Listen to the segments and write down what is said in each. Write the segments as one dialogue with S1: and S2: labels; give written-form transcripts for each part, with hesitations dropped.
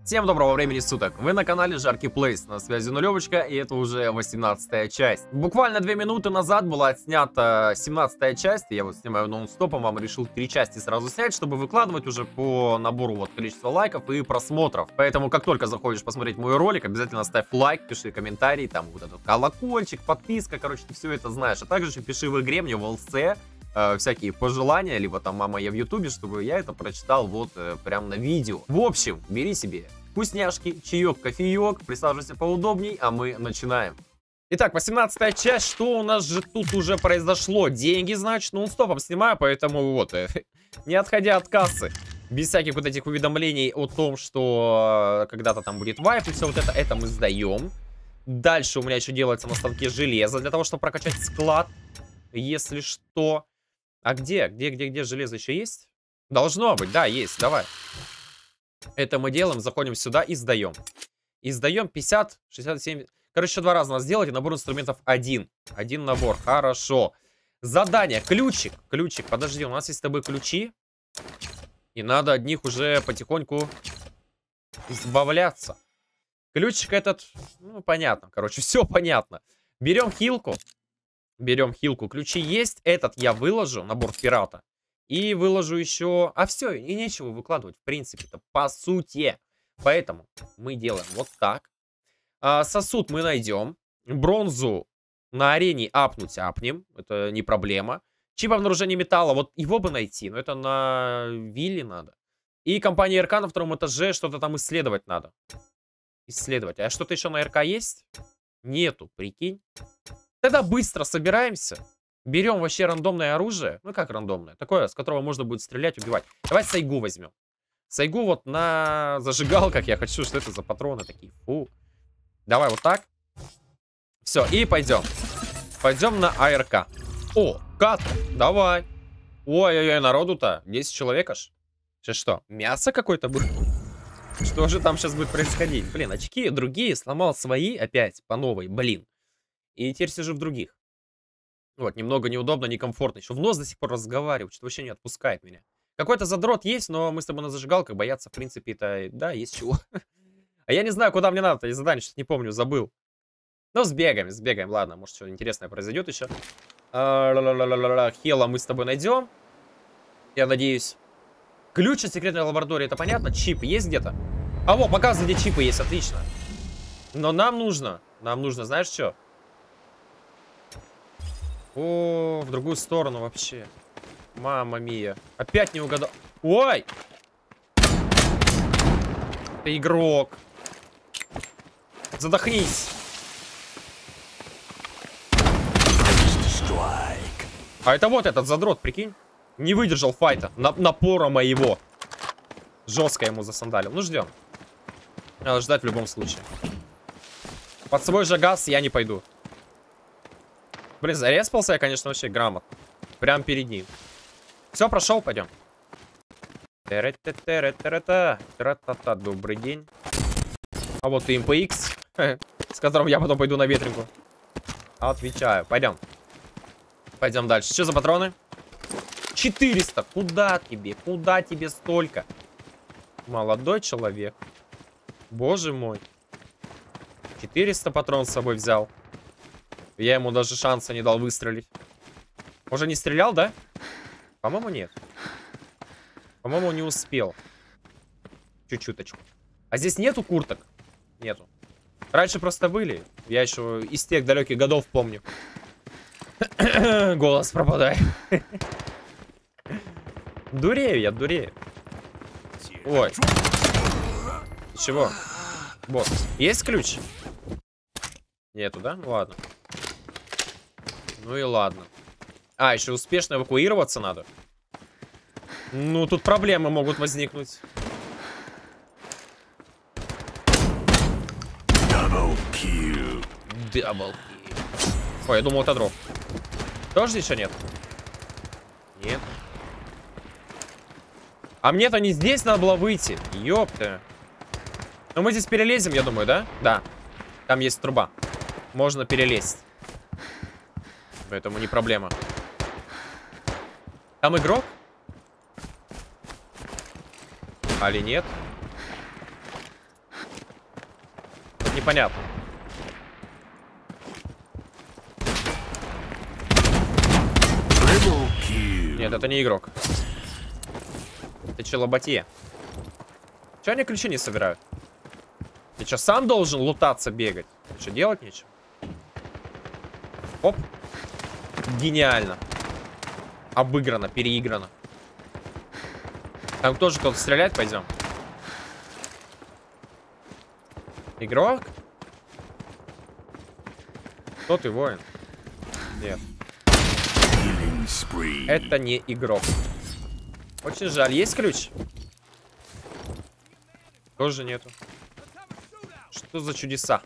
S1: Всем доброго времени суток, вы на канале Жаркий Плейс, на связи Нулевочка, и это уже 18-я часть. Буквально 2 минуты назад была отснята 17-я часть, я вот снимаю нон-стопом, вам решил 3 части сразу снять, чтобы выкладывать уже по набору вот количества лайков и просмотров. Поэтому, как только заходишь посмотреть мой ролик, обязательно ставь лайк, пиши комментарий, там вот этот колокольчик, подписка, короче, ты все это знаешь. А также пиши в игре мне в ЛС всякие пожелания, либо там мама я в ютубе, чтобы я это прочитал вот прям на видео. В общем, бери себе вкусняшки, чаек, кофеек, присаживайся поудобней, а мы начинаем. Итак, 18-я часть, что у нас же тут уже произошло? Деньги, значит, нон-стопом снимаю, поэтому вот, не отходя от кассы, без всяких вот этих уведомлений о том, что когда-то там будет вайп и все вот это мы сдаем. Дальше у меня еще делается на станке железо, для того, чтобы прокачать склад, если что. А где железо еще есть? Должно быть, да, есть, давай. Это мы делаем, заходим сюда и сдаем. И сдаем 50, 67... Короче, еще 2 раза надо сделать, и набор инструментов 1. Один набор, хорошо. Задание, ключик, подожди, у нас есть с тобой ключи. И надо от них уже потихоньку избавляться. Ключик этот, ну, понятно, короче, все понятно. Берем хилку. Ключи есть, этот я выложу, набор пирата. И выложу еще... А все, и нечего выкладывать, в принципе-то, по сути. Поэтому мы делаем вот так. Сосуд мы найдем. Бронзу на арене апнем. Это не проблема. Чип обнаружения металла, вот его бы найти. Но это на вилле надо. И компания РК на 2-м этаже, что-то там исследовать надо. А что-то еще на РК есть? Нету, прикинь. Тогда быстро собираемся. Берем вообще рандомное оружие. Ну как рандомное? Такое, с которого можно будет стрелять, убивать. Давай сайгу возьмем. Сайгу вот на зажигалках я хочу. Что это за патроны такие? Фу. Давай вот так. Все, и пойдем. Пойдем на АРК. О, кат. Давай. Ой-ой-ой, народу-то. 10 человек аж. Сейчас что, мясо какое-то будет? Что же там сейчас будет происходить? Блин, очки другие. Сломал свои опять по новой. Блин. И теперь сижу в других. Вот, немного неудобно, некомфортно. Еще в нос до сих пор разговаривать, что вообще не отпускает меня. Какой-то задрот есть, но мы с тобой на зажигалках бояться, в принципе, это, да, есть чего. А я не знаю, куда мне надо, я задание сейчас не помню, забыл. Ну, сбегаем, ладно, может, что-то интересное произойдет еще. Хела мы с тобой найдем. Я надеюсь. Ключ от секретной лаборатории, это понятно? Чип есть где-то? А вот, показывай, где чипы есть, отлично. Но нам нужно, знаешь что? О, в другую сторону вообще. Мамма мия. Опять не угадал. Ой! Ты игрок. Задохнись. А это вот этот задрот, прикинь. Не выдержал файта. Напора моего. Жестко ему засандалил. Ну, ждем. Надо ждать в любом случае. Под свой же газ я не пойду. Блин, зареспался я, конечно, вообще грамотно. Прям перед ним. Все, прошел, пойдем. Добрый день. А вот и МПХ, с которым я потом пойду на ветренку. Отвечаю, пойдем. Пойдем дальше. Что за патроны? 400. Куда тебе столько? Молодой человек. Боже мой. 400 патрон с собой взял. Я ему даже шанса не дал выстрелить. Уже не стрелял, да? По-моему, нет. По-моему, не успел. Чуть-чуточку. А здесь нету курток? Нету. Раньше просто были. Я еще из тех далеких годов помню. Голос пропадает. Дурею я, дурею. Ой. Чего? Босс. Есть ключ? Нету, да? Ну ладно. Ну и ладно. А, еще успешно эвакуироваться надо. Ну, тут проблемы могут возникнуть. Double kill. Ой, я думал, это дроп. Тоже еще нет? Нет. А мне-то не здесь надо было выйти. Ёпта. Ну, мы здесь перелезем, я думаю, да? Да. Там есть труба. Можно перелезть. Поэтому не проблема. Там игрок? Али нет? непонятно. Нет, это не игрок. Ты че, лоботье? Че они ключи не собирают? Ты что, сам должен лутаться, бегать? Ты что, делать нечего? Оп. Гениально. Обыграно, переиграно. Там тоже кто-то стрелять, пойдем. Игрок? Кто ты, воин? Нет. Это не игрок. Очень жаль. Есть ключ? Тоже нету. Что за чудеса?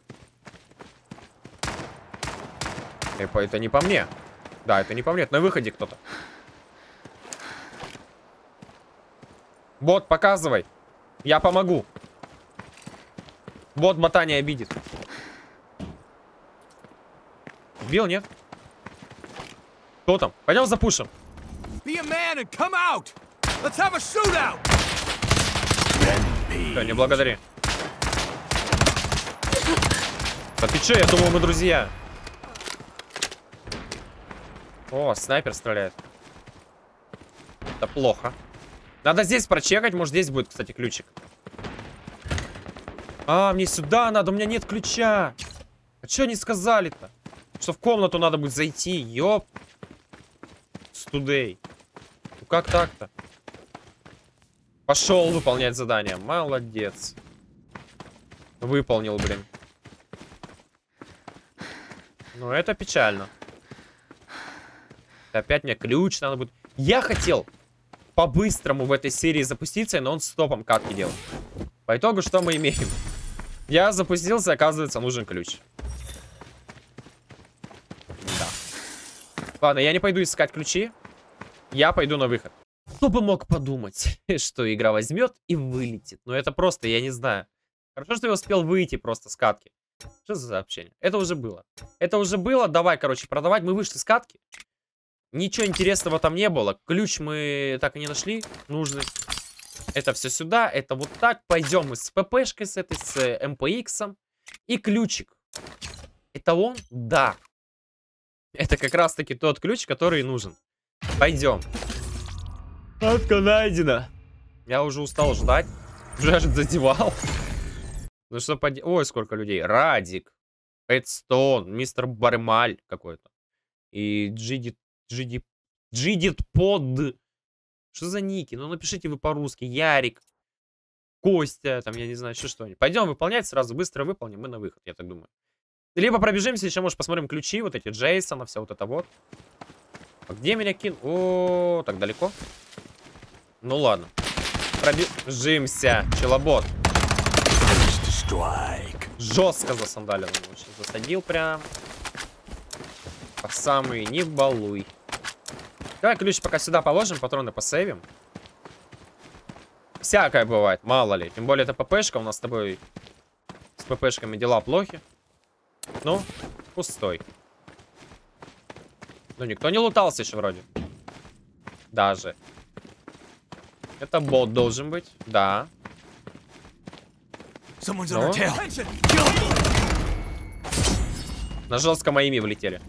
S1: Это не по мне. Да, это не по мне. Это на выходе кто-то. Бот, показывай. Я помогу. Бот бота не обидит. Бил, нет? Кто там? Пойдем запушим. Да, не благодари. Да ты че? Я думал, мы друзья. О, снайпер стреляет. Это плохо. Надо здесь прочекать. Может, здесь будет, кстати, ключик. А, мне сюда надо. У меня нет ключа. А что они сказали-то? Что в комнату надо будет зайти. Ёп. Студей. Ну как так-то? Пошел выполнять задание. Молодец. Выполнил, блин. Ну, это печально. Опять мне ключ надо будет. Я хотел по-быстрому в этой серии запуститься и нон-стопом катки делать. По итогу, что мы имеем? Я запустился, оказывается, нужен ключ. Да. Ладно, я не пойду искать ключи. Я пойду на выход. Кто бы мог подумать, что игра возьмет и вылетит. Но это просто, я не знаю. Хорошо, что я успел выйти просто с катки. Что за сообщение? Это уже было. Это уже было. Давай, короче, продавать. Мы вышли с катки. Ничего интересного там не было. Ключ мы так и не нашли. Нужный. Это все сюда. Это вот так. Пойдем мы с ППшкой, с этой, с МПХ. И ключик. Это он? Да. Это как раз таки тот ключ, который нужен. Пойдем. Катка найдена. Я уже устал ждать. Уже аж задевал. Ну что поделать? Ой, сколько людей. Радик. Эдстон. Мистер Бармаль какой-то. И Джидит Под. Что за ники? Ну напишите вы по-русски. Ярик. Костя. Там я не знаю, еще что-нибудь. Пойдем выполнять сразу. Быстро выполним. Мы на выход, я так думаю. Либо пробежимся, еще, может, посмотрим ключи. Вот эти Джейсона, все вот это вот. А где меня кинул? О, так далеко. Ну ладно. Пробежимся. Челобот. Жестко засандалил. Засадил прям. По самый не балуй. Давай ключ пока сюда положим, патроны посейвим. Всякое бывает, мало ли. Тем более это ППшка, у нас с тобой с ППшками дела плохи. Ну, пустой. Ну, никто не лутался еще вроде. Даже. Это бот должен быть, да. Ну. На жестком аиме влетели.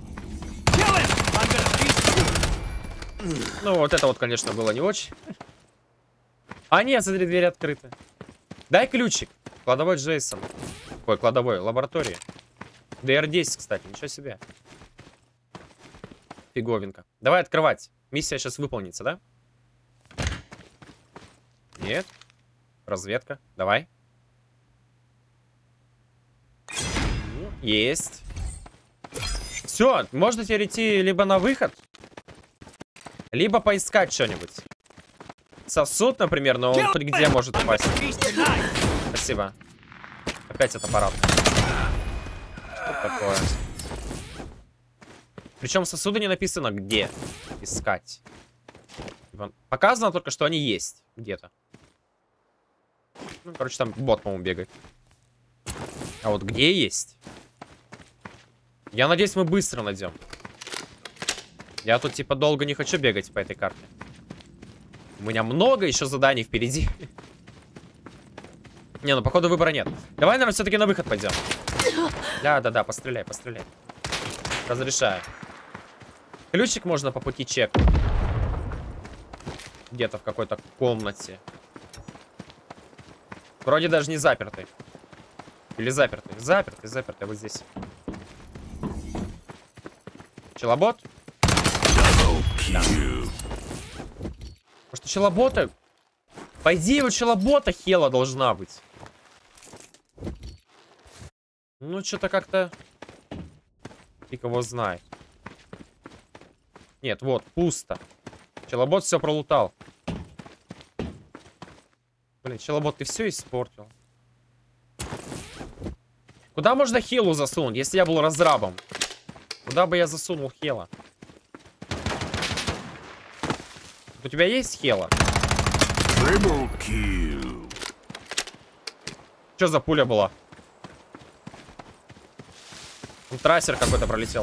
S1: Ну, вот это вот, конечно, было не очень. А нет, смотри, дверь открыта. Дай ключик. Кладовой Джейсон. Ой, кладовой, лаборатории. DR10, кстати, ничего себе. Фиговинка. Давай открывать. Миссия сейчас выполнится, да? Нет. Разведка. Давай. Есть. Все, можно теперь идти либо на выход, либо поискать что-нибудь. Сосуд, например, но он хоть где может упасть. Спасибо. Опять это аппарат. Что такое? Причем сосуды не написано где искать. Показано только, что они есть где-то. Ну, короче, там бот, по-моему, бегает. А вот где есть? Я надеюсь, мы быстро найдем. Я тут, типа, долго не хочу бегать по этой карте. У меня много еще заданий впереди. Не, ну, походу, выбора нет. Давай, наверное, все-таки на выход пойдем. Да, постреляй, постреляй. Разрешаю. Ключик можно по пути чекнуть. Где-то в какой-то комнате. Вроде даже не запертый. Или запертый. Запертый вот здесь. Челобот? Да. Может, у челобота? По идее, у челобота хела должна быть. Ну, что-то как-то... Фиг его знает. Нет, вот, пусто. Челобот все пролутал. Блин, челобот, ты все испортил. Куда можно хелу засунуть, если я был разрабом? Куда бы я засунул хела? У тебя есть хела? Что за пуля была? Там трассер какой-то пролетел.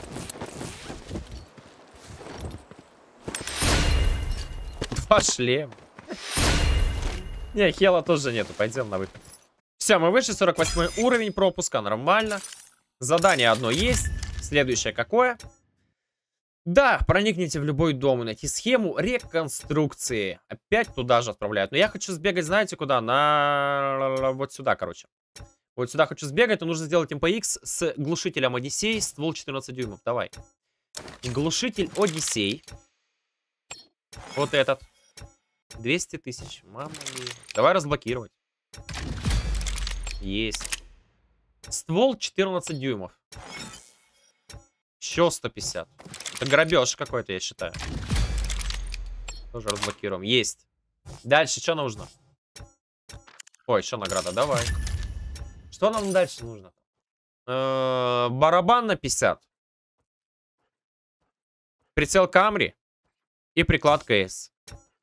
S1: Два шлема. Не, хела тоже нету. Пойдем на выход. Все, мы вышли. 48 уровень пропуска. Нормально. Задание одно есть. Следующее какое? Да, проникните в любой дом и найти схему реконструкции. Опять туда же отправляют. Но я хочу сбегать, знаете, куда? Вот сюда, короче. Вот сюда хочу сбегать. Но нужно сделать МПХ с глушителем Одиссей. Ствол 14 дюймов. Давай. Глушитель Одиссей. Вот этот. 200 тысяч. Мама мия. Давай разблокировать. Есть. Ствол 14 дюймов. Еще 150. Это грабеж какой-то, я считаю. Тоже разблокируем. Есть. Дальше что нужно? Ой, еще награда. Давай. Что нам дальше нужно? Барабан на 50. Прицел Камри. И прикладка S.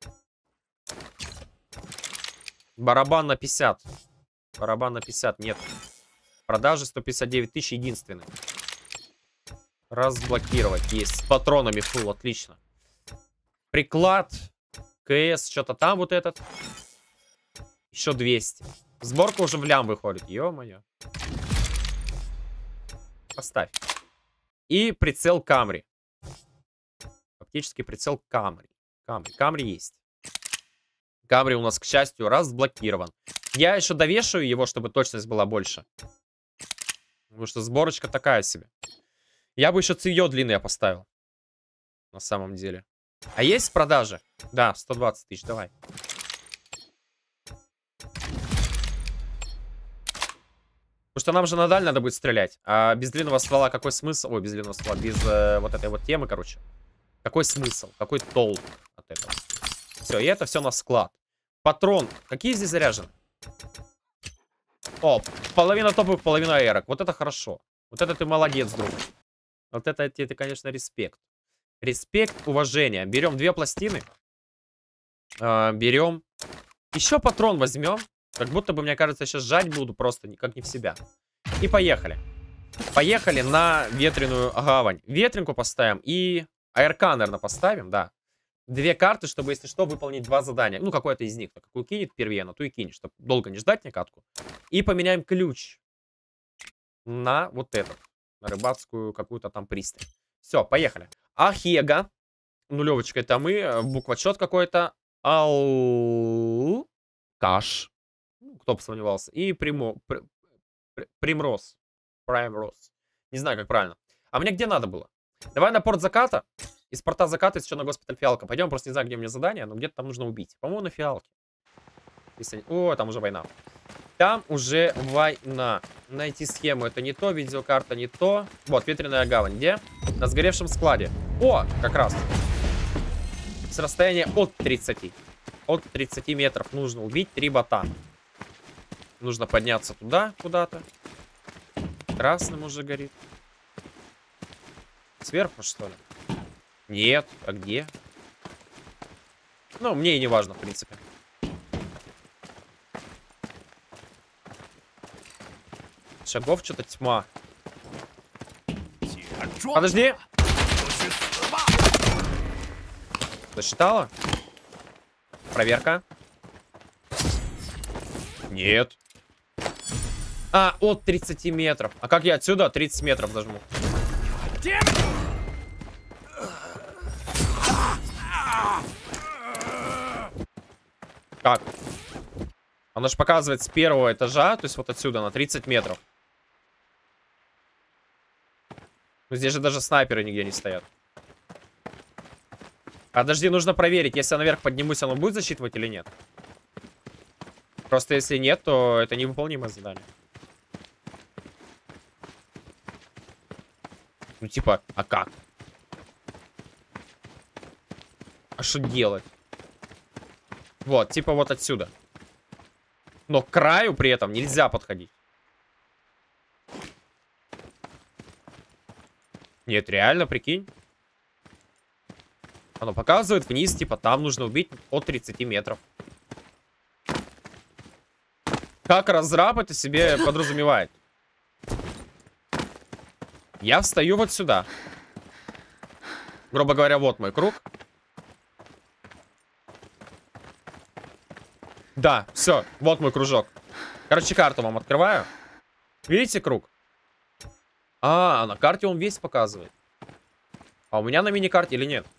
S1: Барабан на 50. Барабан на 50 нет. Продажи 159 тысяч единственный. Разблокировать. Есть. С патронами фул. Отлично. Приклад. КС. Что-то там вот этот. Еще 200. Сборка уже в лям выходит. Ё-моё. Поставь. И прицел Камри. Оптический прицел Камри. Камри есть. Камри у нас, к счастью, разблокирован. Я еще довешаю его, чтобы точность была больше. Потому что сборочка такая себе. Я бы еще цевьё длинное поставил. На самом деле. А есть в продаже? Да, 120 тысяч, давай. Потому что нам же на даль надо будет стрелять. А без длинного ствола какой смысл? Ой, без длинного ствола, без вот этой вот темы, короче. Какой смысл? Какой толк от этого? Все, и это все на склад. Патрон. Какие здесь заряжены? О, половина топовых, половина аэрок. Вот это хорошо. Вот это ты молодец, друг. Вот это тебе, конечно, респект. Респект, уважение. Берем 2 пластины. Берем. Еще патрон возьмем. Как будто бы, мне кажется, сейчас жать буду просто как не в себя. И поехали. Поехали на ветреную гавань. Ветренку поставим и АРК, наверное, поставим, да. 2 карты, чтобы, если что, выполнить 2 задания. Ну, какое-то из них. Какую кинет первее, на ту и кинет, чтобы долго не ждать мне катку. И поменяем ключ на вот этот. На рыбацкую какую-то там пристань. Все, поехали. Ахега. Нулевочка это мы. Буквочет какой-то. Каш. Кто бы сомневался. И Примроз. Не знаю, как правильно. А мне где надо было? Давай на порт заката. Из порта заката еще на госпиталь фиалка. Пойдем, просто не знаю, где у меня задание, но где-то там нужно убить. По-моему, на фиалке. Если... О, там уже война. Там уже война. Найти схему. Это не то. Видеокарта не то. Вот, ветреная гавань. Где? На сгоревшем складе. О, как раз. С расстояния от 30. От 30 метров нужно убить 3 бота. Нужно подняться туда, куда-то. Красным уже горит. Сверху, что ли? Нет. А где? Ну, мне и не важно, в принципе. Шагов что-то тьма. Подожди. Засчитала? Проверка. Нет. А, от 30 метров. А как я отсюда 30 метров зажму? Как? Оно же показывает с первого этажа, то есть вот отсюда на 30 метров. Но здесь же даже снайперы нигде не стоят. Подожди, нужно проверить, если я наверх поднимусь, оно будет засчитывать или нет. Просто если нет, то это невыполнимое задание. Ну типа, а как? А что делать? Вот, типа вот отсюда. Но к краю при этом нельзя подходить. Нет, реально, прикинь. Оно показывает вниз, типа там нужно убить от 30 метров. Как разраб это себе подразумевает? Я встаю вот сюда. Грубо говоря, вот мой круг. Да, все, вот мой кружок. Короче, карту вам открываю. Видите круг? А, на карте он весь показывает. А у меня на мини-карте или нет?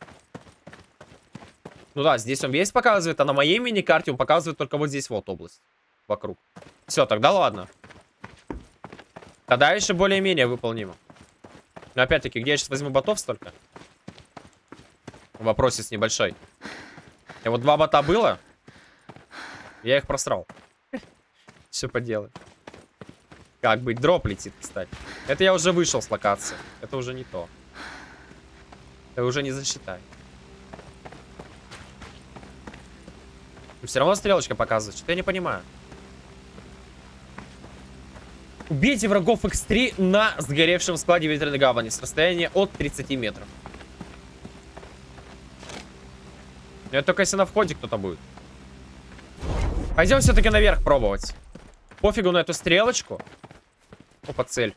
S1: Ну да, здесь он весь показывает, а на моей мини-карте он показывает только вот здесь вот область. Вокруг. Все, тогда ладно. Тогда еще более-менее выполнимо. Но опять-таки, где я сейчас возьму ботов столько? Вопросец небольшой. И вот 2 бота было. Я их просрал. Все поделать. Как быть? Дроп летит, кстати. Это я уже вышел с локации. Это уже не то. Это уже не засчитай. Но все равно стрелочка показывает. Что-то я не понимаю. Убейте врагов X3 на сгоревшем складе ветряной гавани с расстояния от 30 метров. Но это только если на входе кто-то будет. Пойдем все-таки наверх пробовать. Пофигу на эту стрелочку. Опа, цель.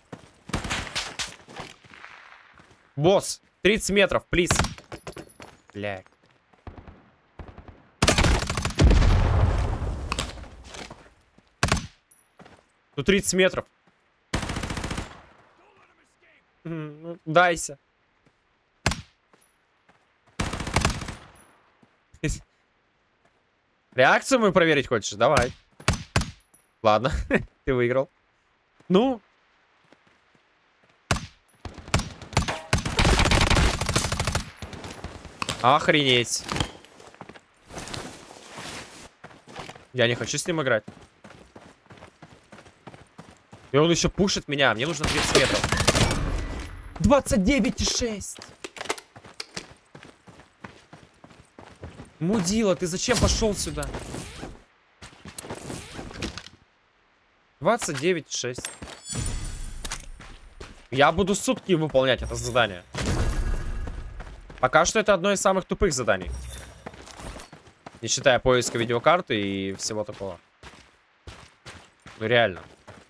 S1: Босс, 30 метров, плиз. Блядь. Тут 30 метров. Ну, дайся. Реакцию мою проверить хочешь? Давай. Ладно, ты выиграл. Ну. Охренеть. Я не хочу с ним играть. И он еще пушит меня. Мне нужно 30 метров. 29,6. Мудила, ты зачем пошел сюда? 29,6. Я буду сутки выполнять это задание. Пока что это одно из самых тупых заданий. Не считая поиска видеокарты и всего такого. Ну реально.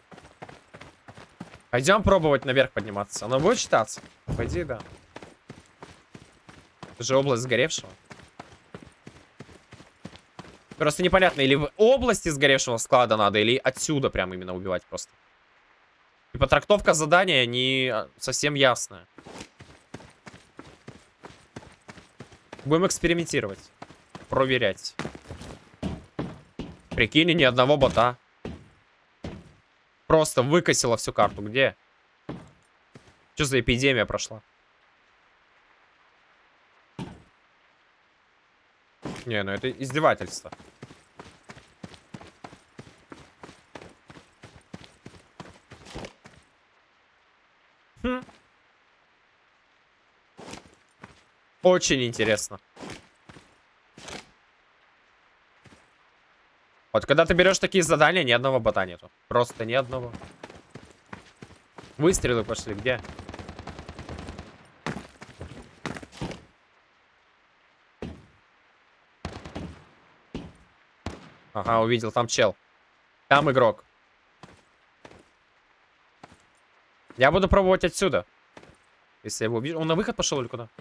S1: Пойдем пробовать наверх подниматься. Оно будет считаться? По идее, да. Это же область сгоревшего. Просто непонятно, или в области сгоревшего склада надо, или отсюда прям именно убивать просто. Типа трактовка задания не совсем ясная. Будем экспериментировать. Проверять. Прикинь, ни одного бота. Просто выкосила всю карту. Где? Что за эпидемия прошла? Не, ну это издевательство. Хм. Очень интересно. Вот когда ты берешь такие задания, ни одного бота нету. Просто ни одного. Выстрелы пошли. Где? Ага, увидел. Там чел. Там игрок. Я буду пробовать отсюда. Если я его увижу. Он на выход пошел или куда?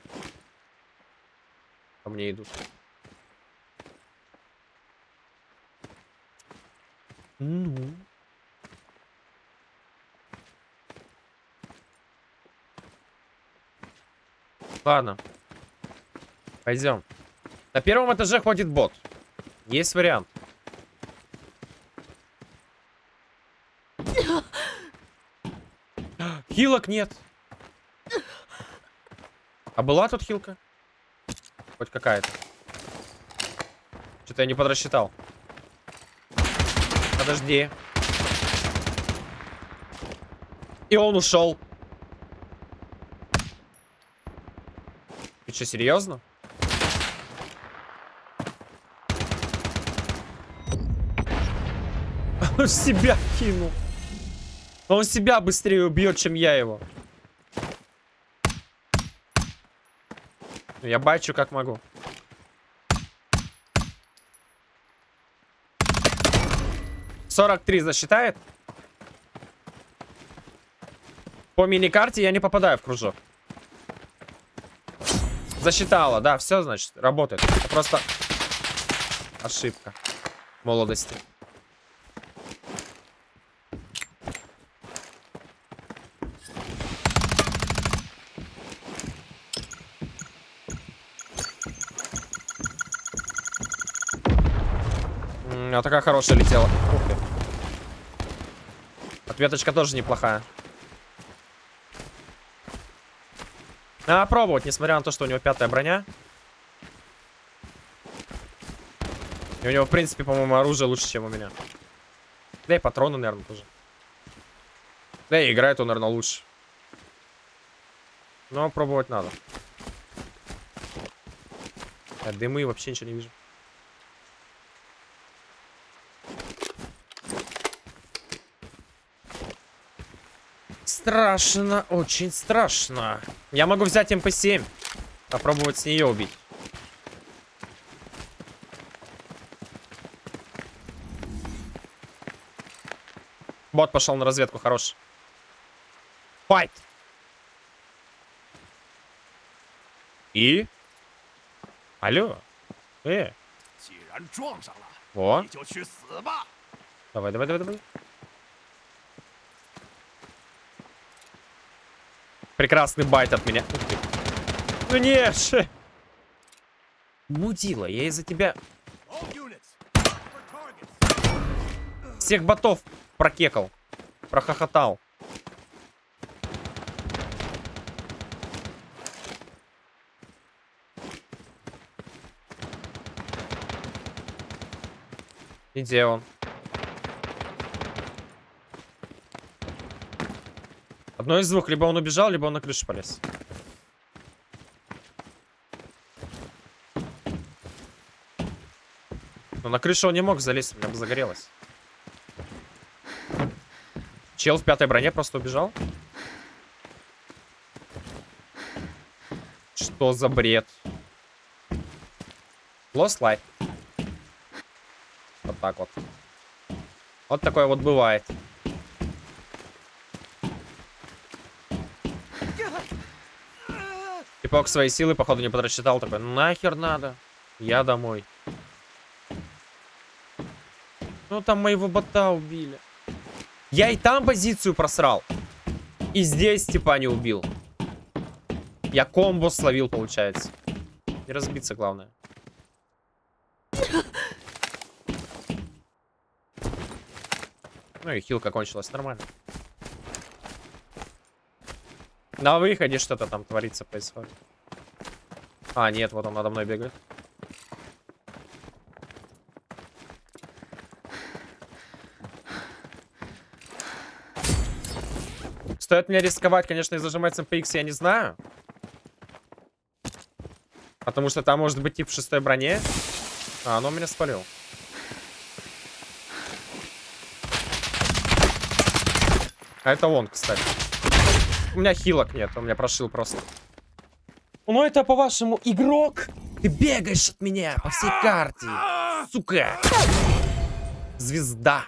S1: По мне идут. Ну. Ладно. Пойдем. На первом этаже ходит бот. Есть вариант. Хилок нет. А была тут хилка? Хоть какая-то. Что-то я не подрасчитал. Подожди. И он ушел. Ты что, серьезно? Он себя кинул. Он себя быстрее убьет, чем я его. Я бачу как могу. «43» засчитает? По миникарте я не попадаю в кружок. Засчитала, да, все, значит, работает. Это просто ошибка молодости. А такая хорошая летела. Ух ты. Ответочка тоже неплохая. Надо пробовать, несмотря на то, что у него 5-я броня. И у него, в принципе, по-моему, оружие лучше, чем у меня. Да и патроны, наверное, тоже. Да и играет он, наверное, лучше. Но пробовать надо. Дымы, вообще ничего не вижу. Страшно, очень страшно. Я могу взять МП-7. Попробовать с нее убить. Бот пошел на разведку, хорош. Файт! И? Алло? О. Давай, давай, давай, давай. Прекрасный байт от меня. Ну нет же. Мудила, я из-за тебя всех ботов прокекал. Прохохотал. И где он? Одно из двух. Либо он убежал, либо он на крышу полез. Но на крышу он не мог залезть, у меня бы загорелось. Чел в 5-й броне просто убежал. Что за бред? Lost light. Вот так вот. Вот такое вот бывает. Типок свои силы, походу, не подрасчитал. Такой, нахер надо. Я домой. Ну, там моего бота убили. Я и там позицию просрал. И здесь типа не убил. Я комбо словил, получается. Не разбиться, главное. Ну и хилка кончилась нормально. На выходе что-то там творится, происходит. А, нет, вот он надо мной бегает. Стоит мне рисковать, конечно, и зажимать с МПХ, я не знаю. Потому что там может быть тип в 6-й броне. А, оно меня спалил. А это он, кстати. У меня хилок нет, он меня прошил просто. Ну это, по-вашему, игрок? Ты бегаешь от меня по всей карте. Сука. Звезда.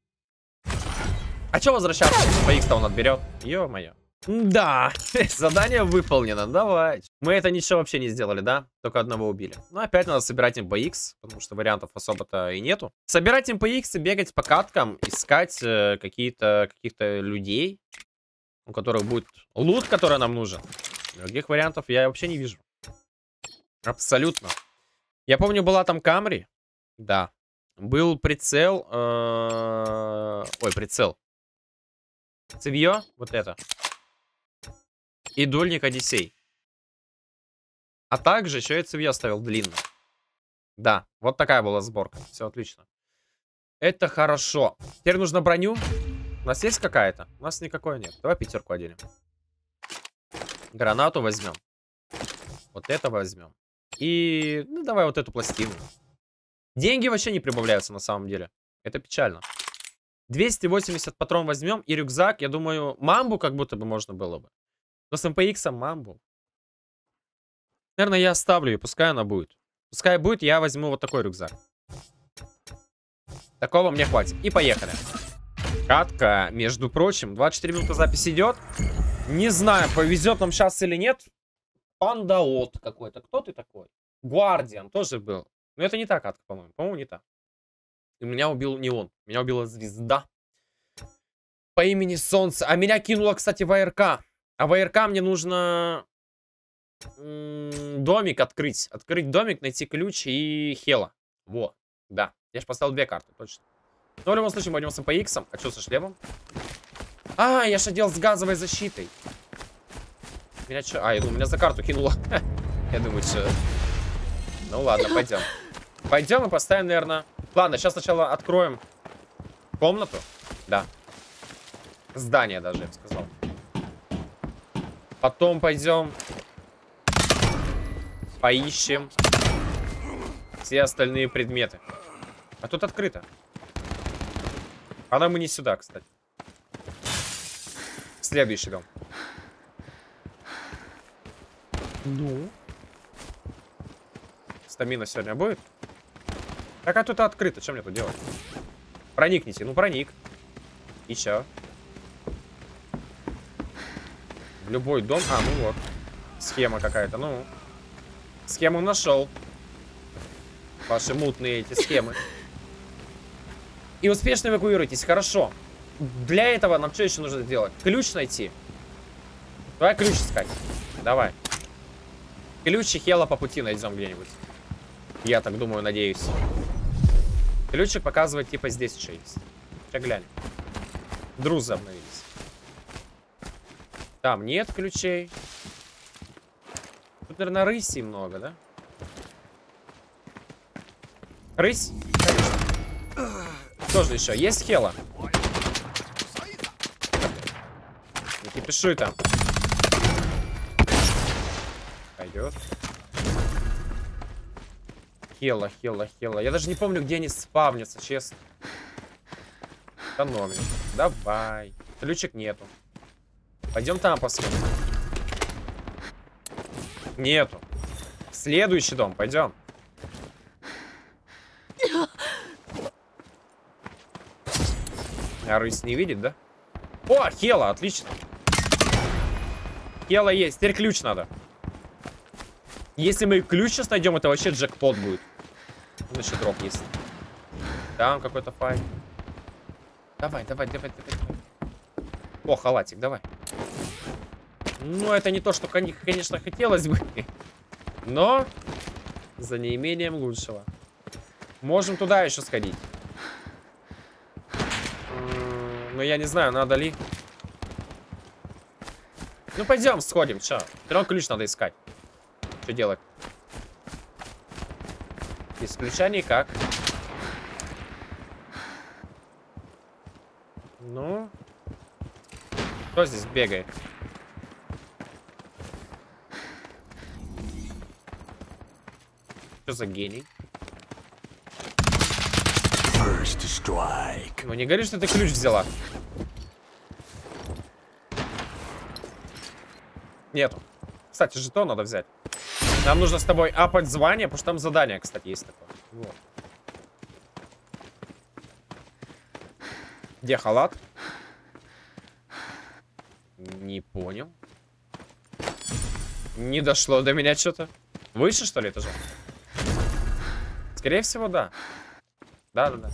S1: А чё возвращаться? По X-то он отберет. Ё-моё. Да, задание выполнено, давай. Мы это ничего вообще не сделали, да? Только одного убили. Ну, опять надо собирать МПХ, потому что вариантов особо-то и нету. Собирать МПХ и бегать по каткам, искать каких-то людей, у которых будет лут, который нам нужен. Других вариантов я вообще не вижу. Абсолютно. Я помню, была там Камри. Да. Был прицел. Ой, прицел. Цевьё. Вот это. И дульник Одиссей. А также еще и цевьё ставил длинно. Да. Вот такая была сборка. Все отлично. Это хорошо. Теперь нужно броню. У нас есть какая-то? У нас никакой нет. Давай пятерку оденем. Гранату возьмем. Вот это возьмем. И, ну, давай вот эту пластину. Деньги вообще не прибавляются на самом деле. Это печально. 280 патрон возьмем и рюкзак. Я думаю, мамбу как будто бы можно было бы. Но с МПХ мамбу. Наверное, я оставлю ее. Пускай она будет. Пускай будет, я возьму вот такой рюкзак. Такого мне хватит. И поехали. Катка, между прочим. 24 минуты запись идет. Не знаю, повезет нам сейчас или нет. Пандаот какой-то. Кто ты такой? Гвардиан тоже был. Но это не та катка, по-моему. По-моему, не та. И меня убил не он. Меня убила звезда. По имени Солнце. А меня кинуло, кстати, в АРК. А в АРК мне нужно... домик открыть. Открыть домик, найти ключ и хела. Во. Да. Я же поставил 2 карты, точно. Но в любом случае мы пойдем с МПХ. А что со шлемом? А, я же делал с газовой защитой. Меня что? А, я думаю, меня за карту кинуло. Я думаю, что... Ну ладно, пойдем. Пойдем и поставим, наверное... Ладно, сейчас сначала откроем комнату. Да. Здание даже, я бы сказал. Потом пойдем... поищем все остальные предметы. А тут открыто. А нам и не сюда, кстати. Следующий дом. Ну? Стамина сегодня будет? Так, а тут открыто. Что мне тут делать? Проникните. Ну, проник. И чё? В любой дом. А, ну вот. Схема какая-то. Ну. Схему нашел. Ваши мутные эти схемы. И успешно эвакуируйтесь. Хорошо. Для этого нам что еще нужно сделать? Ключ найти. Давай ключ искать. Давай. Ключ и хела по пути найдем где-нибудь. Я так думаю, надеюсь. Ключик показывает, типа, здесь еще есть. Сейчас глянем. Друзы обновились. Там нет ключей. Тут, наверное, рысей много, да? Рысь? Конечно. Что же еще? Есть хела? Не кипишуй там. Пойдет. Хела, хела, хела. Я даже не помню, где они спавнятся, честно. Экономим. Давай. Ключик нету. Пойдем там посмотрим. Нету. Следующий дом, пойдем. А рысь не видит, да? О, хела, отлично. Хела есть. Теперь ключ надо. Если мы ключ сейчас найдем, это вообще джекпот будет. Ну, еще дроп есть. Там какой-то файл. Давай, давай, давай, давай, давай. О, халатик, давай. Ну, это не то, что, конечно, хотелось бы. Но за неимением лучшего. Можем туда еще сходить. Но я не знаю, надо ли. Ну, пойдем, сходим. Че? Все ключ надо искать. Что делать? Без ключа никак. Ну. Кто здесь бегает? Что за гений? Ну не говори, что ты ключ взяла. Нету. Кстати, жетон надо взять. Нам нужно с тобой апать звание, потому что там задание, кстати, есть такое. Вот. Где халат? Не понял. Не дошло до меня что-то. Выше, что ли, этажом? Скорее всего, да. Да-да-да.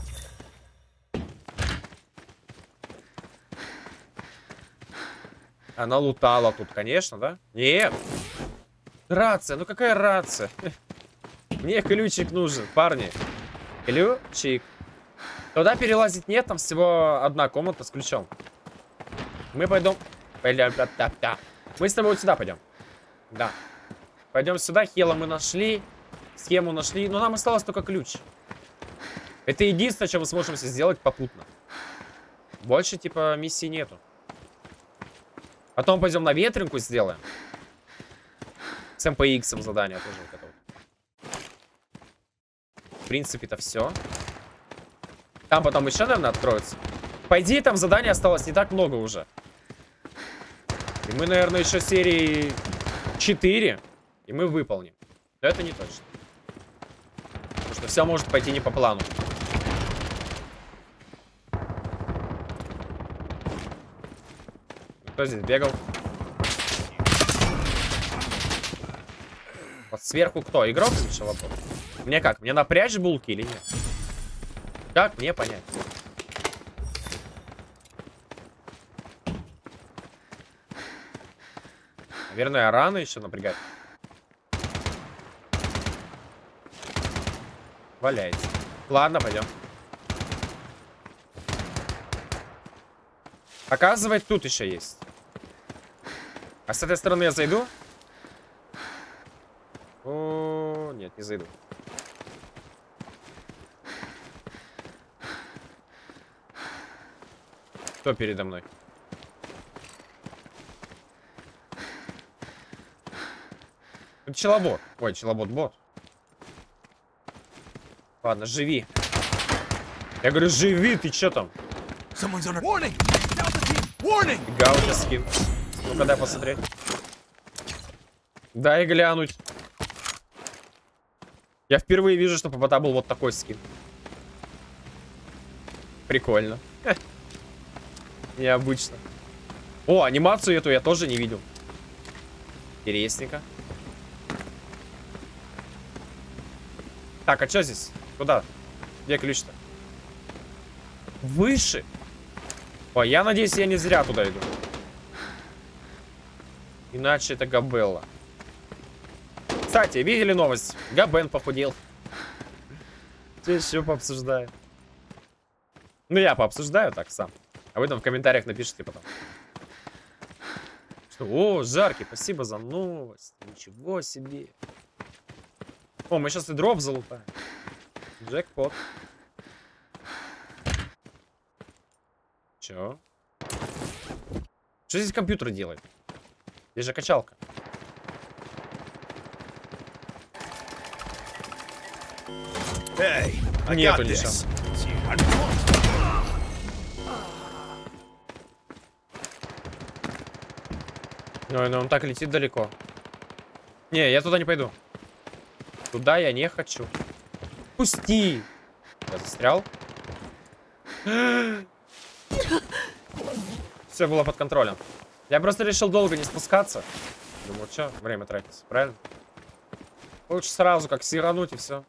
S1: Она лутала тут, конечно, да? Нет. Рация, ну какая рация? Мне ключик нужен, парни. Ключик. Туда перелазить нет, там всего одна комната с ключом. Мы пойдем... Мы с тобой вот сюда пойдем. Да. Пойдем сюда, Хела мы нашли. Схему нашли, но нам осталось только ключ. Это единственное, что мы сможем сделать попутно. Больше, типа, миссий нету. Потом пойдем на ветренку сделаем. С МПХ задание тоже вот это вот. В принципе-то все. Там потом еще, наверное, откроется. По идее, там заданий осталось не так много уже. И мы, наверное, еще серии 4. И мы выполним. Но это не точно. Потому что все может пойти не по плану. Кто здесь бегал? Вот сверху кто? Игрок или шалопот? Мне как? Мне напрячь булки или нет? Как мне понять? Наверное, рано еще напрягать. Валяется. Ладно, пойдем. Оказывается, тут еще есть. А с этой стороны я зайду? О, нет, не зайду. Кто передо мной? Это челобот. Ой, челобот-бот. Ладно, живи. Я говорю, живи, ты че там? Гауда скин. Ну-ка, дай посмотреть. Дай глянуть. Я впервые вижу, что по бота был вот такой скин. Прикольно. Необычно. О, анимацию эту я тоже не видел. Интересненько. Так, а что здесь? Куда? Где ключ-то? Выше. Ой, я надеюсь, я не зря туда иду. Иначе это Габелла. Кстати, видели новость? Габен похудел. Что еще пообсуждаю? Ну, я пообсуждаю так сам. А вы там в комментариях напишите потом. Что? О, Жаркий, спасибо за новость. Ничего себе. О, мы сейчас и дроп залутаем. Джекпот. Чё? Что здесь компьютер делает? Здесь же качалка. Нету ничего. Ой, ну он так летит далеко. Не, я туда не пойду. Туда я не хочу. Пусти! Я застрял. Все было под контролем. Я просто решил долго не спускаться. Думаю, что, время тратится, правильно? Лучше сразу как сирануть и все.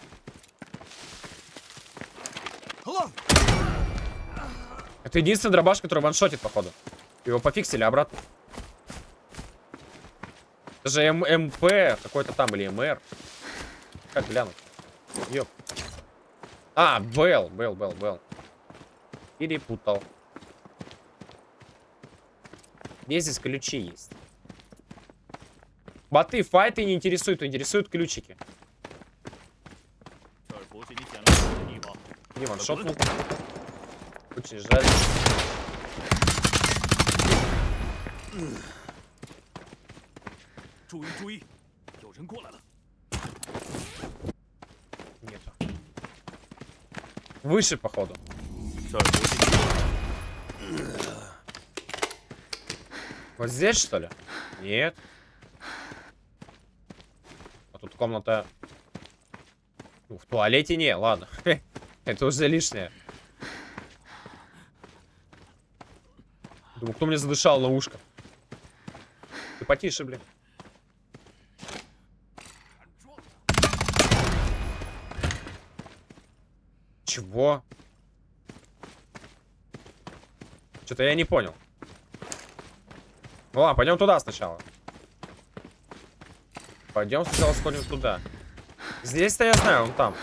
S1: Это единственный дробаш, который ваншотит, походу. Его пофиксили обратно. Это же МП какой-то там, или МР. Как глянуть? Ёп. А, Белл. Перепутал. Где здесь ключи есть? Боты, файты не интересуют, интересуют ключики. Не ваншотнул. Очень жаль. Нету. Выше, походу. Вот здесь, что ли? Нет. А тут комната... Ну, в туалете не, ладно. Это уже лишнее. Думаю, кто мне задышал на ушко? Ты потише, блин. Чего? Что-то я не понял. Ну ладно, пойдем туда сначала. Пойдем сначала сходим туда. Здесь-то я знаю, он там.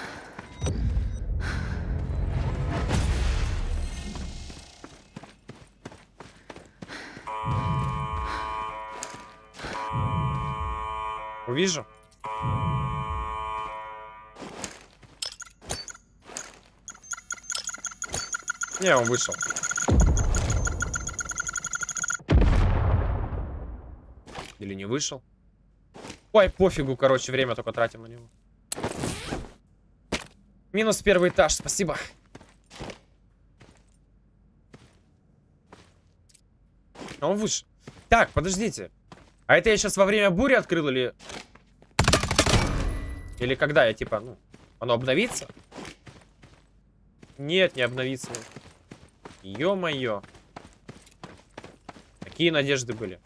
S1: Увижу. Не, он вышел. Или не вышел? Ой, пофигу, короче, время только тратим на него. Минус первый этаж, спасибо. А он вышел. Так, подождите. А это я сейчас во время бури открыл или... Или когда я, типа, ну... Оно обновится? Нет, не обновится. Ё-моё. Какие надежды были?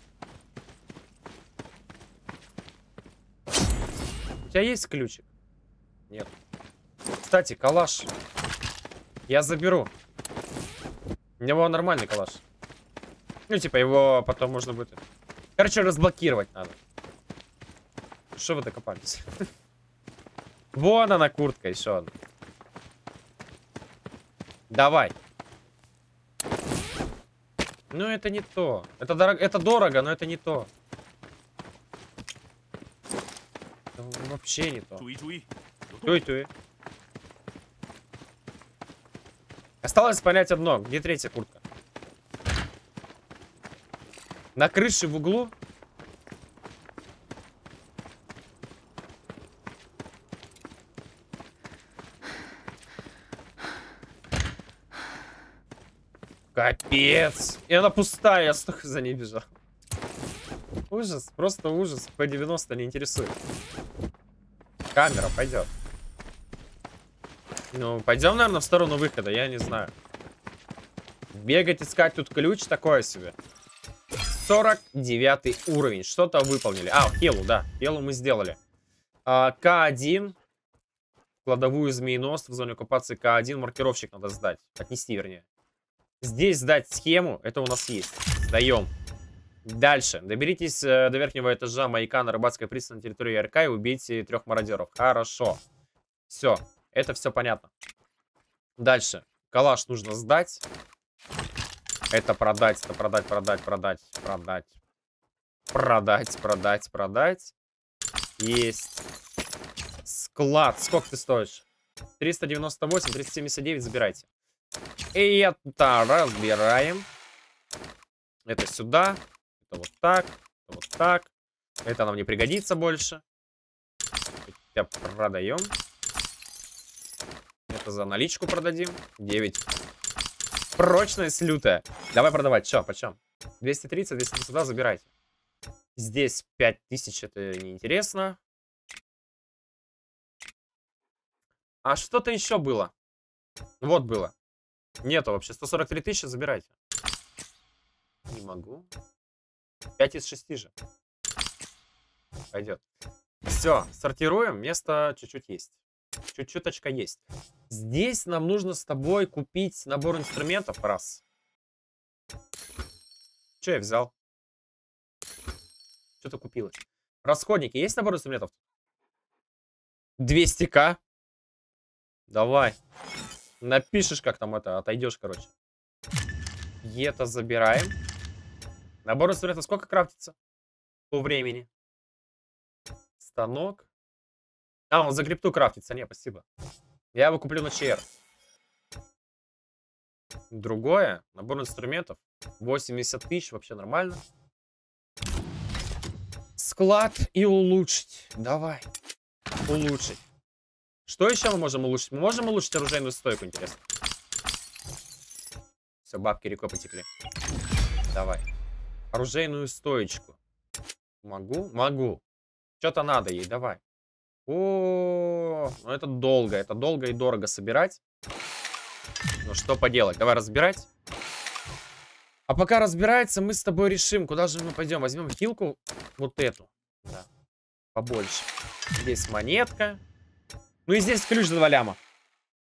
S1: У тебя есть ключик? Нет. Кстати, калаш. Я заберу. У него нормальный калаш. Ну, типа, его потом можно будет... Короче, разблокировать надо. Что вы докопались? Вон она, куртка, еще одна. Давай. Ну, это не то. Это дорого, но это не то. Это вообще не то. Туй-туй. Осталось понять одно. Где третья куртка? На крыше в углу. Капец. И она пустая, я столько за ней бежал. Ужас, просто ужас. P90 не интересует. Камера пойдет. Ну, пойдем, наверное, в сторону выхода, я не знаю. Бегать, искать тут ключ, такое себе. 49 уровень. Что-то выполнили. А, Хелу, да. Хелу мы сделали. К1. Кладовую змеенос в зоне оккупации К1. Маркировщик надо сдать. Отнести, вернее. Здесь сдать схему. Это у нас есть. Сдаем. Дальше. Доберитесь до верхнего этажа маяка на рыбацкой пристани на территории РК и убейте 3 мародеров. Хорошо. Все. Это все понятно. Дальше. Калаш нужно сдать. Это продать. Это продать. Есть. Склад. Сколько ты стоишь? 398, 379. Забирайте. И это разбираем. Это сюда. Это вот так. Это вот так. Это нам не пригодится больше. Это продаем. Это за наличку продадим. 9. Прочность лютая. Давай продавать. Че, почем? 230, 200 сюда забирайте. Здесь 5000, это неинтересно. А что-то еще было. Вот было. Нету вообще. 143 тысячи забирайте. Не могу. 5 из 6 же. Пойдет. Все, сортируем. Место чуть-чуть есть. Чуть-чуточка есть. Здесь нам нужно с тобой купить набор инструментов. Раз. Че я взял? Что-то купилось. Расходники. Есть набор инструментов? 200к. Давай. Напишешь, как там это. Отойдешь, короче. Это забираем. Набор инструментов сколько крафтится? По времени. Станок. А, он за крипту крафтится. Не, спасибо. Я его куплю на ЧР. Другое. Набор инструментов. 80 тысяч. Вообще нормально. Склад и улучшить. Давай. Улучшить. Что еще мы можем улучшить? Мы можем улучшить оружейную стойку, интересно. Все, бабки рекой потекли. Давай. Оружейную стоечку. Могу? Могу. Что-то надо ей, давай. О, ну это долго и дорого собирать. Ну что поделать, давай разбирать. А пока разбирается, мы с тобой решим, куда же мы пойдем. Возьмем хилку, вот эту. Да, побольше. Здесь монетка. Ну и здесь ключ за 2 ляма.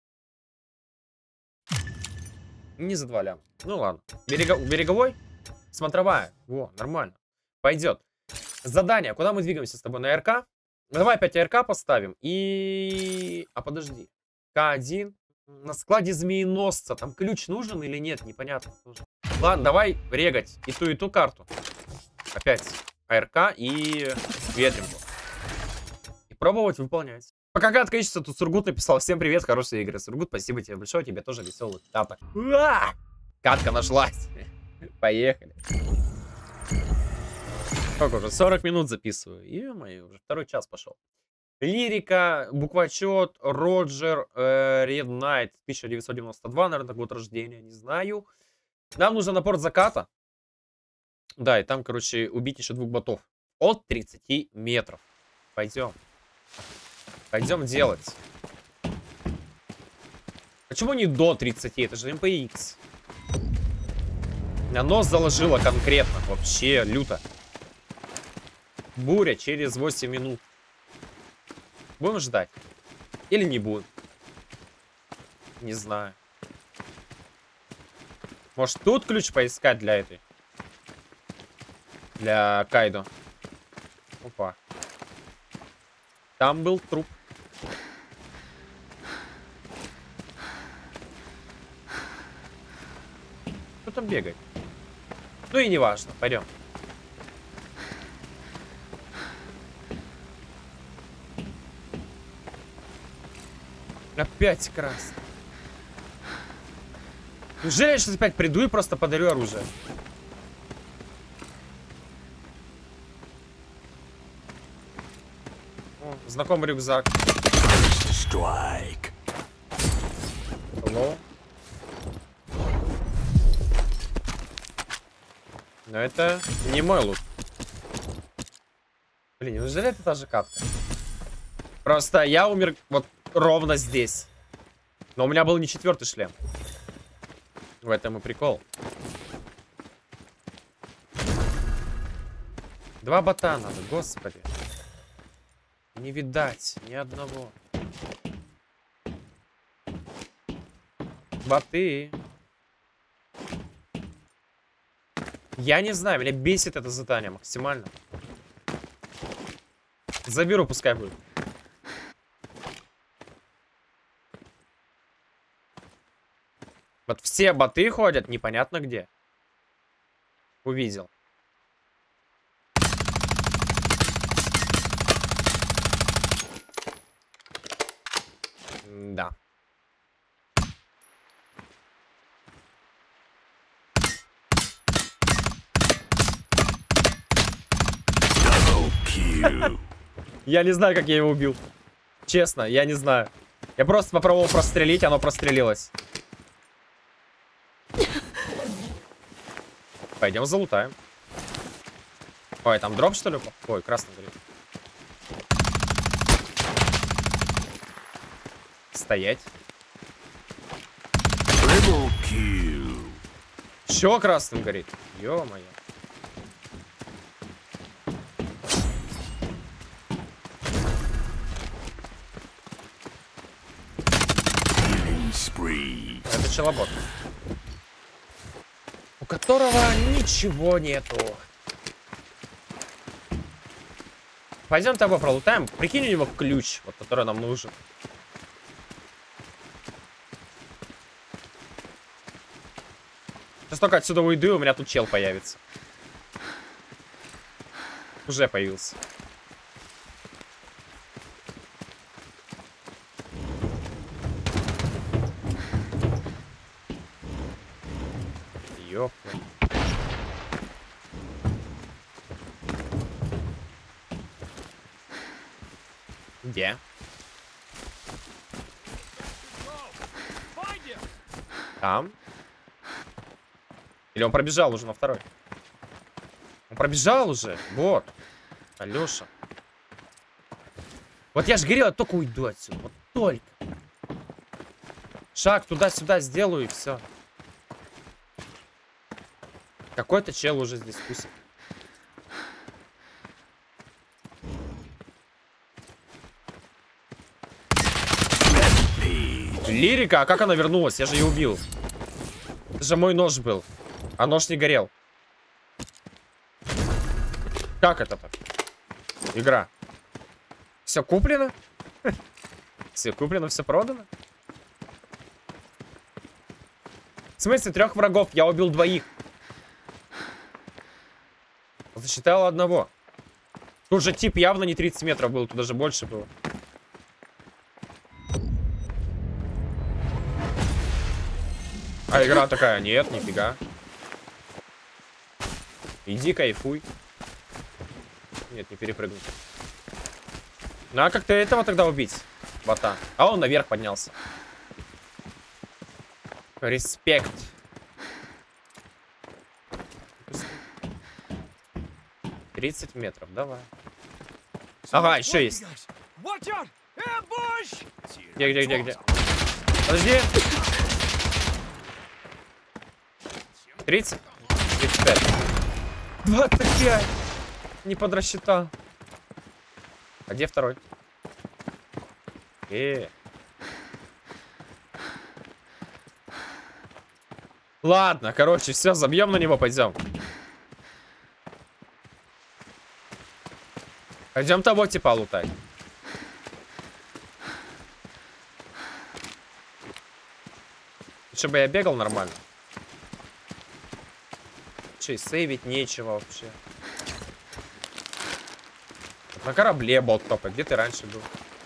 S1: Не за 2 ляма. Ну ладно. Береговой? Смотровая. Во, нормально. Пойдет. Задание. Куда мы двигаемся с тобой? На РК? Давай опять РК поставим. И... А подожди. К1. На складе змееносца. Там ключ нужен или нет? Непонятно. Ладно, давай регать и ту карту. Опять АРК и ветренку. И пробовать выполнять. Пока катка ищется, тут Сургут написал: всем привет, хорошие игры. Сургут, спасибо тебе большое, тебе тоже веселых каток. Катка нашлась. Поехали. Сколько уже? 40 минут записываю. Ё-моё, уже второй час пошел. Лирика, буквочет, Роджер, Ред Найт, 1992, наверное, год рождения, не знаю. Нам нужен напор заката. Да, и там, короче, убить еще 2 ботов. От 30 метров. Пойдем. Пойдем делать. Почему не до 30? Это же МПХ. На нос заложила конкретно. Вообще люто. Буря через 8 минут. Будем ждать? Или не будем? Не знаю. Может, тут ключ поискать для этой? Для Кайдо. Опа. Там был труп. Кто там бегает? Ну и не важно. Пойдем. Опять красный. Неужели я сейчас опять приду и просто подарю оружие? О, знакомый рюкзак. Hello. Но это не мой лут. Блин, неужели это та же катка? Просто я умер вот ровно здесь. Но у меня был не 4-й шлем. В этом и прикол. 2 бота надо, господи. Не видать ни одного. Боты. Я не знаю, меня бесит это задание максимально. Заберу, пускай будет. Вот все боты ходят непонятно где. Увидел. Да. Я не знаю, как я его убил. Честно, я не знаю. Я просто попробовал прострелить, оно прострелилось. Пойдем залутаем. Ой, там дроп, что ли? Ой, красный горит. Стоять. Чё красным горит? Ё-моё. Это челобот. У которого ничего нету. Пойдем тобой пролутаем. Прикинь, у него ключ, вот, который нам нужен. Сейчас только отсюда уйду, и у меня тут чел появится. Уже появился. Ёпта. Где? Там? Или он пробежал уже на второй? Он пробежал уже? Вот. Алёша. Вот я же говорил, я только уйду отсюда. Вот только. Шаг туда-сюда сделаю и все. Какой-то чел уже здесь кусит. Лирика, а как она вернулась? Я же ее убил. Это же мой нож был. А нож не горел. Как это так? Игра. Все куплено? Все куплено, все продано? В смысле, 3 врагов? Я убил 2. Засчитал 1. Тут же тип явно не 30 метров был, тут даже больше было. А игра такая, нет, нифига. Иди кайфуй. Нет, не перепрыгнуть. Ну а как-то этого тогда убить, бота? А он наверх поднялся. Респект. 30 метров, давай. Ага, еще есть. Где? Подожди. 30? 35. 25. Не подрасчитал. А где второй? Ладно, короче, все, забьем на него, пойдем. Пойдем того типа лутать. Чтобы я бегал нормально. Че, сейвить нечего вообще. На корабле болт топа. Где ты раньше был?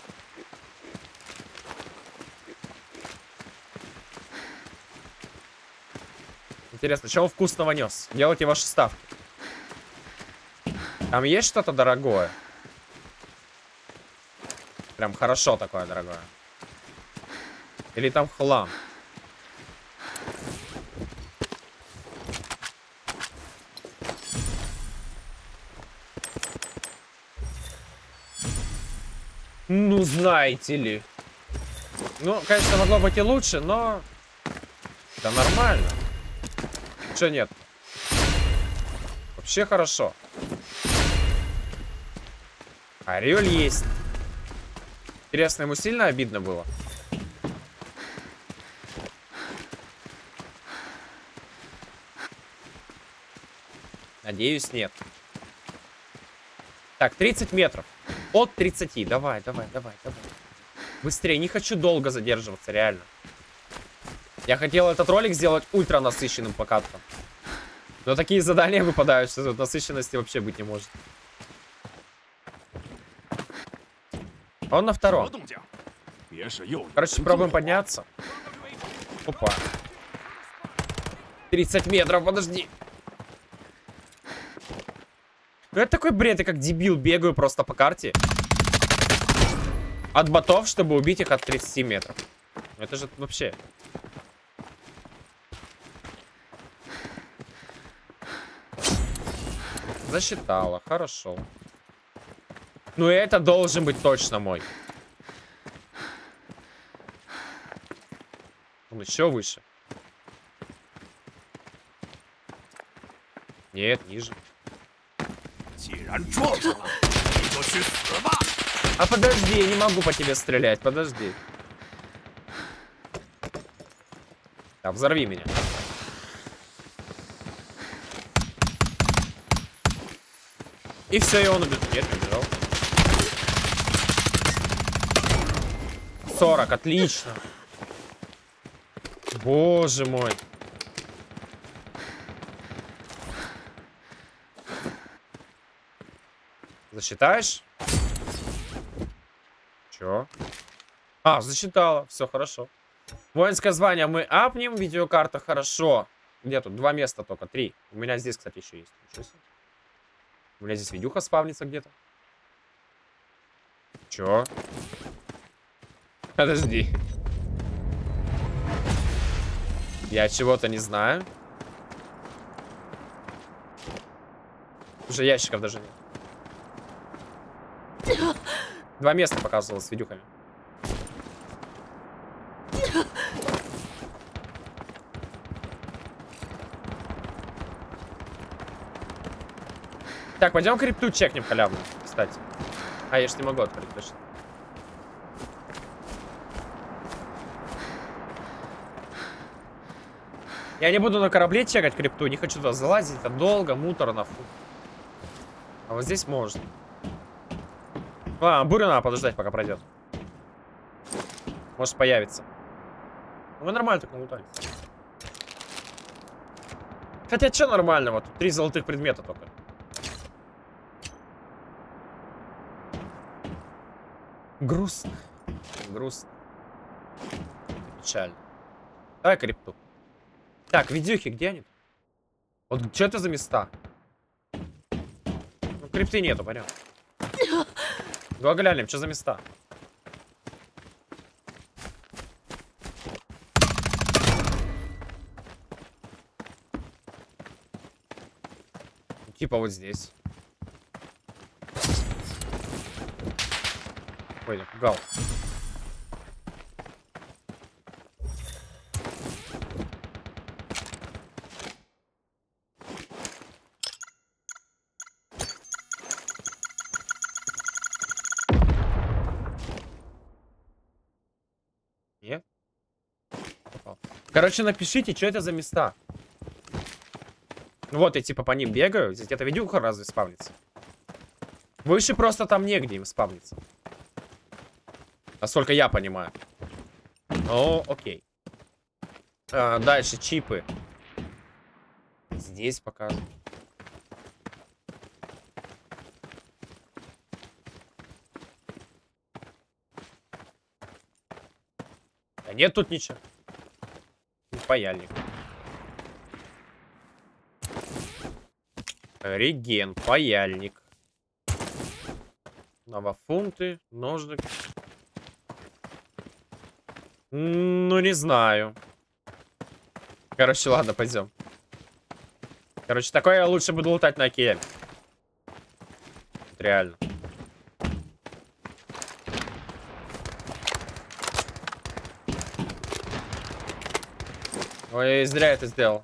S1: Интересно, что он вкусного нес? Делайте ваши ставки. Там есть что-то дорогое? Прям хорошо такое дорогое. Или там хлам? Ну, знаете ли. Ну, конечно, могло быть и лучше, но... Да нормально. Че нет? Вообще хорошо. Орель есть. Интересно, ему сильно обидно было? Надеюсь, нет. Так, 30 метров. От 30. Давай. Быстрее, не хочу долго задерживаться, реально. Я хотел этот ролик сделать ультра насыщенным по каткам. Но такие задания выпадают, что тут насыщенности вообще быть не может. Он на втором. Короче, пробуем подняться. Опа. 30 метров, подожди. Ну это такой бред, я как дебил бегаю просто по карте. От ботов, чтобы убить их от 30 метров. Это же вообще... Засчитала, хорошо. Ну это должен быть точно мой. Он еще выше. Нет, ниже. А подожди, я не могу по тебе стрелять, подожди. Так, взорви меня. И все, и он убил. Нет, убежал. 40, отлично. Боже мой. Засчитаешь? Чё? А, засчитала. Все хорошо. Воинское звание мы апнем. Видеокарта хорошо. Где тут? 2 места только. 3. У меня здесь, кстати, еще есть. Ничего себе. У меня здесь видюха спавнится где-то. Чё? Подожди. Я чего-то не знаю. Уже ящиков даже нет. 2 места показывал с видюхами. Так, пойдем крипту чекнем халявно, кстати. А, я ж не могу открыть, точно. Я не буду на корабле чекать крипту, не хочу туда залазить, это долго, муторно. Фу. А вот здесь можно. А, бурю надо подождать, пока пройдет. Может появиться. Ну, вы нормально так лутаете. Хотя, что нормального? Тут 3 золотых предмета только. Грустно. Грустно. Печально. Давай крипту. Так, видюхи, где они? Вот что это за места? Ну, крипты нету, понятно. Давай глянем, что за места. Типа вот здесь. Ой, напугал. Нет? Попал. Короче, напишите, что это за места. Ну вот, я типа по ним бегаю. Здесь где-то видюха разве спавнится? Выше просто там негде им спавниться. Насколько я понимаю. О, окей. Дальше чипы. Здесь показывают. Да нет тут ничего. Паяльник. Реген, паяльник. Новофунты, ножик. Ну, не знаю. Короче, ладно, пойдем. Короче, такое я лучше буду лутать на океане. Реально. Ой, зря это сделал.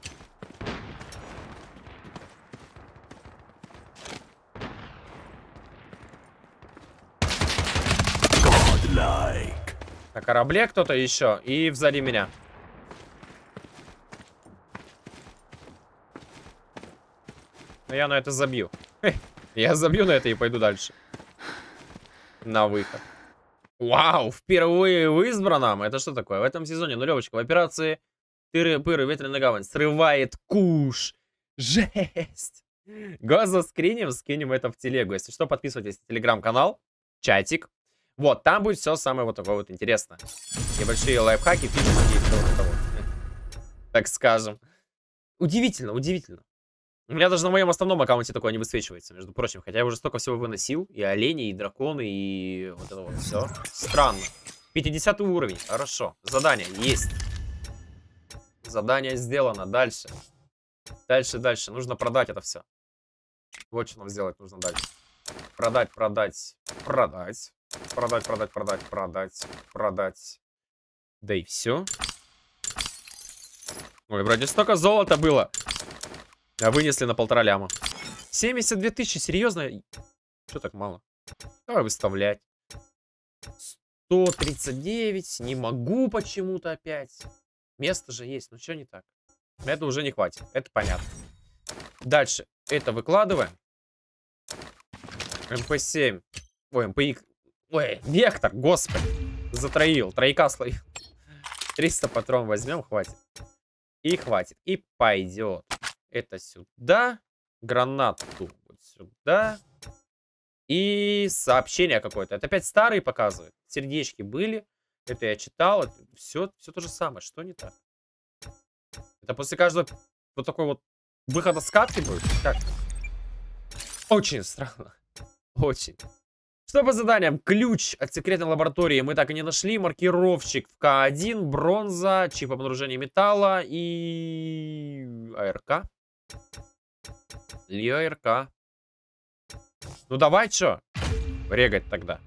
S1: На корабле кто-то еще. И сзади меня. Но я на это забью. Я забью на это и пойду дальше. На выход. Вау, впервые в избранном. Это что такое? В этом сезоне нулевочка. В операции Тыры-пыры, ветреная гавань. Срывает куш. Жесть. Го заскриним, скинем это в телегу. Если что, подписывайтесь на телеграм-канал. Чатик. Вот, там будет все самое вот такое вот интересное. Небольшие лайфхаки, фишки и все вот это вот. Так скажем. Удивительно, удивительно. У меня даже на моем основном аккаунте такое не высвечивается, между прочим. Хотя я уже столько всего выносил. И олени, и драконы, и вот это вот все. Странно. 50 уровень. Хорошо. Задание есть. Задание сделано. Дальше. Дальше. Нужно продать это все. Вот что нам сделать нужно дальше. Продать. Да и все. Ой, вроде столько золота было. А вынесли на 1,5 ляма. 72 тысячи, серьезно? Что так мало? Давай выставлять. 139. Не могу почему-то опять. Место же есть, ну что не так? Это уже не хватит, это понятно. Дальше. Это выкладываем. МП7. Ой, МПИ. Ой, Вектор, господи. Затроил, трояка словил. 300 патронов возьмем, хватит. И хватит. И пойдет. Это сюда. Гранату вот сюда. И сообщение какое-то. Это опять старые показывают. Сердечки были. Это я читал. Это все то же самое. Что не так? Это после каждого вот такой вот выхода с катки будет? Как? Очень странно. Очень. Что по заданиям? Ключ от секретной лаборатории мы так и не нашли. Маркировщик в К1, бронза, чип обнаружения металла и... АРК. Ли АРК. Ну давай, чё? Регать тогда.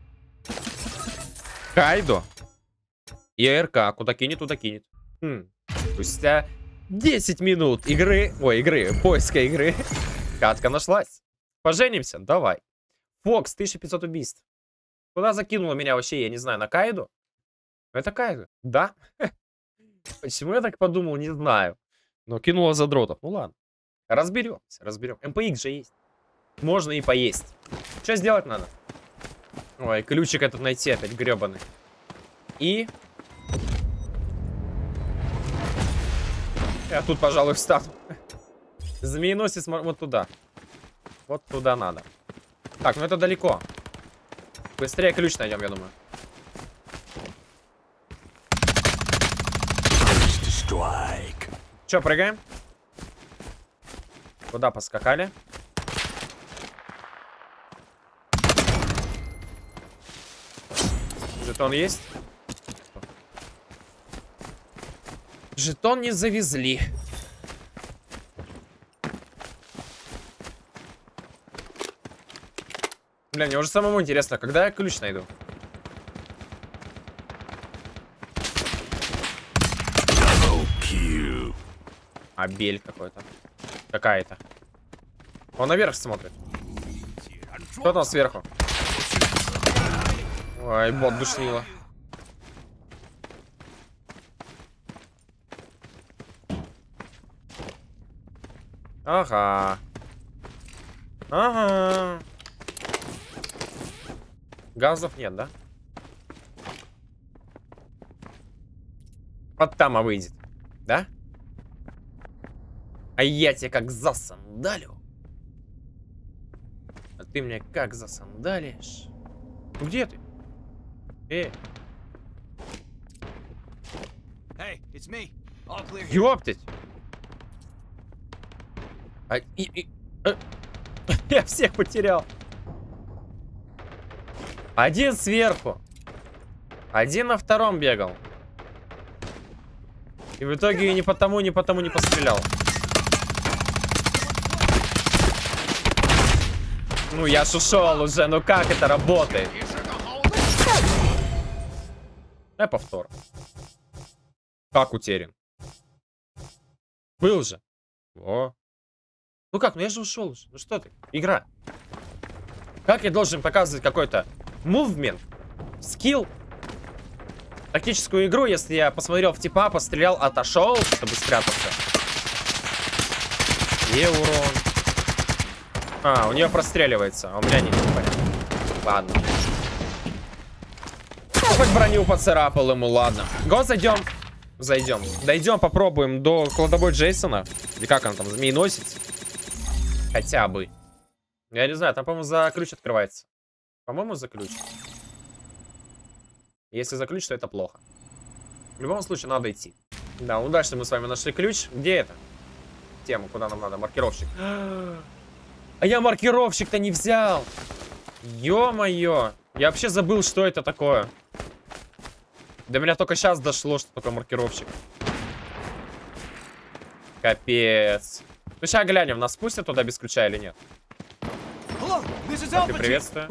S1: Кайдо. И АРК. Куда кинет, туда кинет. Спустя 10 минут игры... Ой, поиска игры. Катка нашлась. Поженимся? Давай. Фокс, 1500 убийств. Куда закинула меня вообще, я не знаю, на Кайду? Это Кайду? Да? Почему я так подумал, не знаю. Но кинула задротов. Ну ладно. Разберемся. МПХ же есть. можно и поесть. Что сделать надо? Ой, ключик этот найти опять гребаный. И... Я тут, пожалуй, встану. Змееносец вот туда. Вот туда надо. Так, ну это далеко. Быстрее ключ найдем, я думаю. Че, прыгаем? Куда поскакали? Жетон есть? Жетон не завезли. Бля, мне уже самому интересно, когда я ключ найду. Абель какой-то. Какая-то. Он наверх смотрит. Кто там сверху? Ой, бот душнило. Ага. Ага. Газов нет, да? Вот там выйдет. Да? А я тебе как засандалю. А ты мне как засандалишь. Ну где ты? Ёптать. Я всех потерял. Один сверху. Один на втором бегал. И в итоге ни по тому не пострелял. Ну я ж ушел уже, ну как это работает? Повтор. Как утерян? Был же. О. Ну как, ну я же ушел уже. Ну что ты? Игра. Как я должен показывать какой-то мувмент, скилл, тактическую игру, если я посмотрел в типа, пострелял, отошел, чтобы спрятаться. И урон. А, у нее простреливается, а у меня нет. Ладно. Ну, хоть броню поцарапал ему, ладно. Го, зайдем. Зайдем. Дойдем, попробуем до кладовой Джейсона. Или как он там, змееносец? Хотя бы. Я не знаю, там, по-моему, за ключ открывается. По-моему, за ключ. Если за ключ, то это плохо. В любом случае, надо идти. Да, удачно мы с вами нашли ключ. Где это? Тему, куда нам надо? Маркировщик. А я маркировщик-то не взял. Ё-моё. Я вообще забыл, что это такое. До меня только сейчас дошло, что такое маркировщик. Капец. Ну, сейчас глянем, нас пустят туда без ключа или нет. Так, приветствую.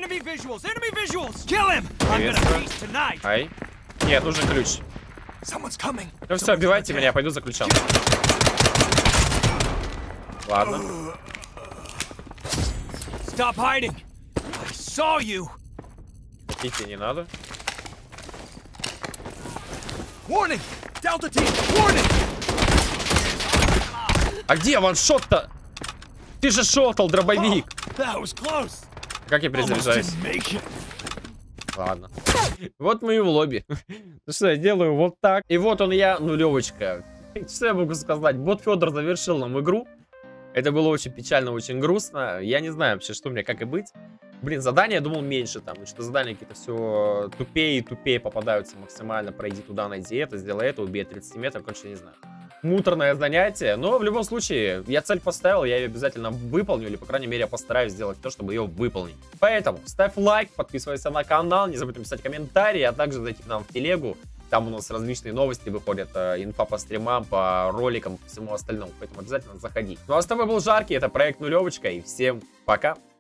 S1: Приветствую. Ай. Нет, нужен ключ. Ну все, убивайте меня, я пойду за ключом. Ладно. Идти не надо. А где ваншот-то? Ты же шотал, дробовик. Как я перезаряжаюсь? Ладно. Вот мы и в лобби. Ну что, я делаю вот так. И вот он я, нулевочка. Что я могу сказать? Бот Федор завершил нам игру. Это было очень печально, очень грустно. Я не знаю вообще, что мне, как и быть. Блин, задания, я думал, меньше там. Что задания какие-то все тупее и тупее попадаются максимально. Пройди туда, найди это, сделай это, убей 30 метров. Короче, не знаю. Муторное занятие. Но в любом случае, я цель поставил, я ее обязательно выполню. Или, по крайней мере, я постараюсь сделать то, чтобы ее выполнить. Поэтому ставь лайк, подписывайся на канал. Не забудь написать комментарий, а также зайти к нам в телегу. Там у нас различные новости выходят, инфа по стримам, по роликам, по всему остальному. Поэтому обязательно заходи. Ну а с тобой был Жаркий, это проект Нулевочка, и всем пока!